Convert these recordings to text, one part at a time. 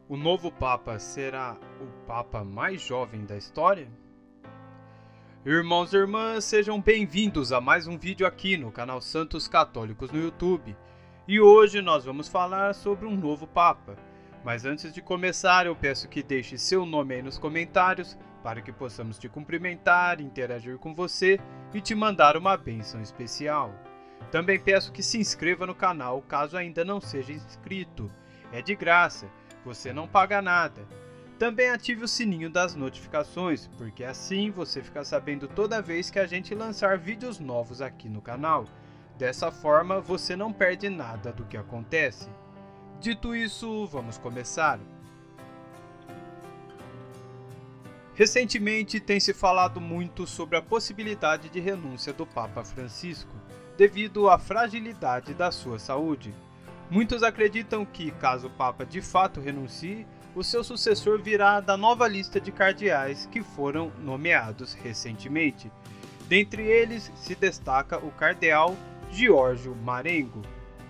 O novo Papa será o Papa mais jovem da história? Irmãos e irmãs, sejam bem-vindos a mais um vídeo aqui no canal Santos Católicos no YouTube. E hoje nós vamos falar sobre um novo Papa. Mas antes de começar, eu peço que deixe seu nome aí nos comentários para que possamos te cumprimentar, interagir com você e te mandar uma bênção especial. Também peço que se inscreva no canal caso ainda não seja inscrito. É de graça, você não paga nada. Também ative o sininho das notificações, porque assim você fica sabendo toda vez que a gente lançar vídeos novos aqui no canal. Dessa forma, você não perde nada do que acontece. Dito isso, vamos começar. Recentemente tem se falado muito sobre a possibilidade de renúncia do Papa Francisco, devido à fragilidade da sua saúde. Muitos acreditam que, caso o Papa de fato renuncie, o seu sucessor virá da nova lista de cardeais que foram nomeados recentemente. Dentre eles se destaca o cardeal Giorgio Marengo.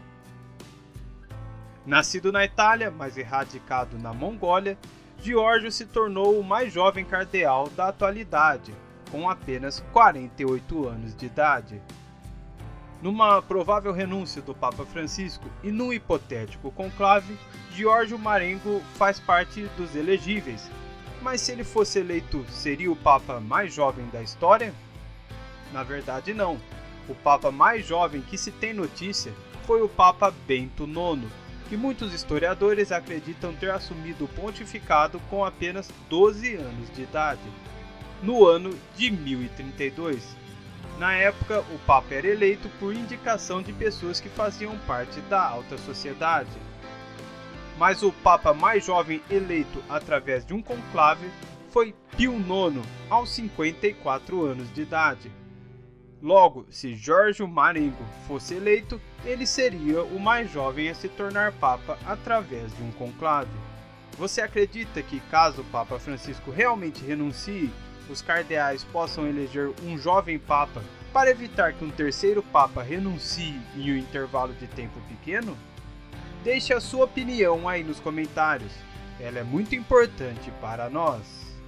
Nascido na Itália, mas erradicado na Mongólia, Giorgio se tornou o mais jovem cardeal da atualidade, com apenas 48 anos de idade. Numa provável renúncia do Papa Francisco e num hipotético conclave, Giorgio Marengo faz parte dos elegíveis. Mas se ele fosse eleito, seria o Papa mais jovem da história? Na verdade não. O Papa mais jovem que se tem notícia foi o Papa Bento IX, que muitos historiadores acreditam ter assumido o pontificado com apenas 12 anos de idade, no ano de 1032. Na época, o Papa era eleito por indicação de pessoas que faziam parte da alta sociedade. Mas o Papa mais jovem eleito através de um conclave foi Pio IX, aos 54 anos de idade. Logo, se Giorgio Marengo fosse eleito, ele seria o mais jovem a se tornar Papa através de um conclave. Você acredita que, caso o Papa Francisco realmente renuncie, os cardeais possam eleger um jovem Papa para evitar que um terceiro Papa renuncie em um intervalo de tempo pequeno? Deixe a sua opinião aí nos comentários, ela é muito importante para nós.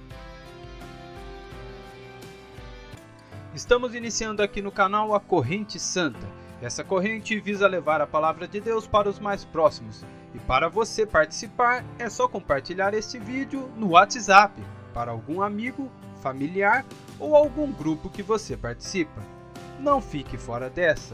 Estamos iniciando aqui no canal a Corrente Santa. Essa corrente visa levar a palavra de Deus para os mais próximos. E para você participar, é só compartilhar este vídeo no WhatsApp para algum amigo, familiar ou algum grupo que você participa. Não fique fora dessa.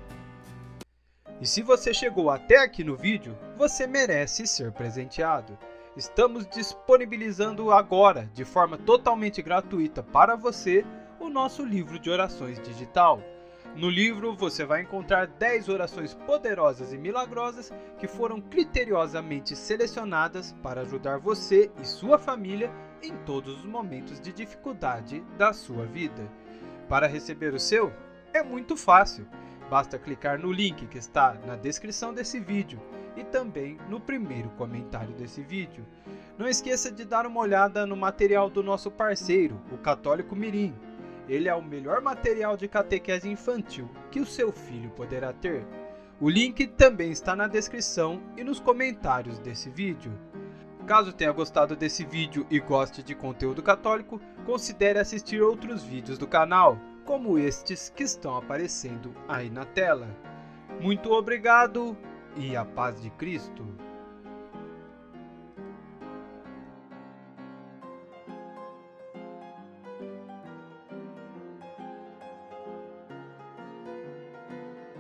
E se você chegou até aqui no vídeo, você merece ser presenteado. Estamos disponibilizando agora, de forma totalmente gratuita para você, o nosso livro de orações digital. No livro você vai encontrar 10 orações poderosas e milagrosas que foram criteriosamente selecionadas para ajudar você e sua família em todos os momentos de dificuldade da sua vida. Para receber o seu, é muito fácil. Basta clicar no link que está na descrição desse vídeo e também no primeiro comentário desse vídeo. Não esqueça de dar uma olhada no material do nosso parceiro, o Católico Mirim. Ele é o melhor material de catequese infantil que o seu filho poderá ter. O link também está na descrição e nos comentários desse vídeo. Caso tenha gostado desse vídeo e goste de conteúdo católico, considere assistir outros vídeos do canal, como estes que estão aparecendo aí na tela. Muito obrigado e a paz de Cristo!